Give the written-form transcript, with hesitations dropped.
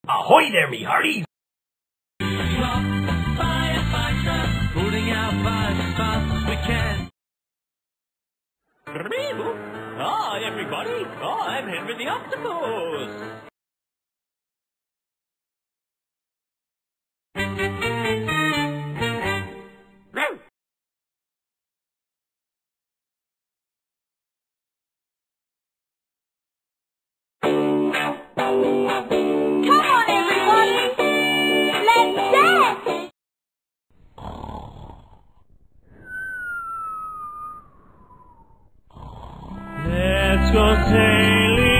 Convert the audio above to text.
Ahoy there, me hearties! Putting out fires as fast as we can. Hi, everybody! I'm Henry the Octopus! Let's go sailing.